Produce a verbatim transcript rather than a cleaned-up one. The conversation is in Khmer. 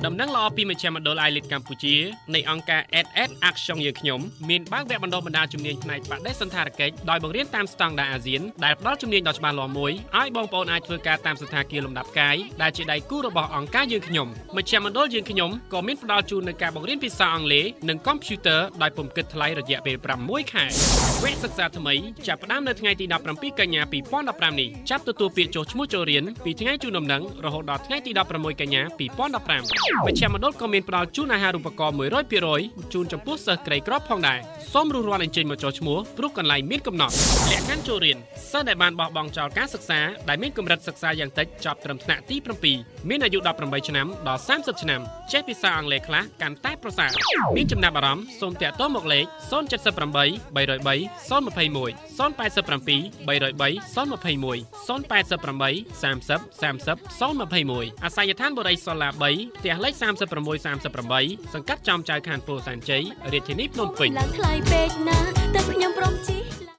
ដំណឹងល្អពីមជ្ឈមណ្ឌល Elite កម្ពុជានៃអង្គការ เอส เอส Action យើងខ្ញុំមានបើកវគ្គបណ្ដុះបណ្ដាលជំនាញផ្នែកបដិសណ្ឋារកិច្ចដោយបង្រៀនតាមស្តង់ដារអាស៊ានដែលផ្ដល់ជំនាញដ៏ច្បាស់លាស់មួយឲ្យបងប្អូនអាចធ្វើការតាមសណ្ឋាគារលំដាប់កាយដែលជាដៃគូរបស់អង្គការយើងខ្ញុំមជ្ឈមណ្ឌលយើងខ្ញុំក៏មានផ្ដល់ជូននូវការបង្រៀនភាសាអង់គ្លេសនិងកុំព្យូទ័រដោយពុំគិតថ្លៃរយៈពេលប្រាំមួយខែវគ្គសិក្សាថ្មីចាប់ផ្ដើមនៅថ្ងៃទីដប់ប្រាំពីរកញ្ញាពីរពាន់ដប់ប្រាំនេះចាប់ទទួលពាក្យចុះឈ្មោះចូលរៀនពីថ្ងៃជូនដំណឹងរហូតដល់ថ្ងៃទីដប់ប្រាំមួយកញ្ញាពីរពាន់ដប់ប្រាំមជ្ឈមណ្ឌលក៏មានផ្ដល់ជូនអាហារូបករណ៍មួយរយភាគរយជូនចំពោះសិស្សក្រីក្រផងដែរសូមរួសរាន់អញ្ជើញមកចុះឈ្មោះព្រោះកន្លែងមានកំណត់លក្ខខណ្ឌចូលរៀនសិស្សដែលបានបោះបង់ចោលការសិក្សាដែលមានកម្រិតសិក្សាយ៉ាងតិចចប់ត្រឹមថ្នាក់ទីប្រាំពីរមានអាយុដប់ប្រាំបីឆ្នាំដល់សាមសិបឆ្នាំចេះភាសាអង់គ្លេសខ្លះកាន់តែប្រសើរមានចំណាប់អារម្មណ៍សូមតាក់ទងមកលេខศูนย์ เจ็ด แปด สาม สาม ศูนย์ สอง หนึ่ง ศูนย์ แปด เจ็ด สาม สาม ศูนย์ สอง หนึ่ง สาม สาม ศูนย์ แปด สาม สาม ศูนย์ ยี่สิบ អាសយដ្ឋានបរិយសឡាបីផ្ទះលេខសាមសិបប្រាំមួយ សាមសិបប្រាំបីសង្កាត់ចំចៅខានពោធិ៍សែនជ័យរាជធានីភ្នំពេញឡើងថ្លៃពេកណាតែខ្ញុំព្រមជិះ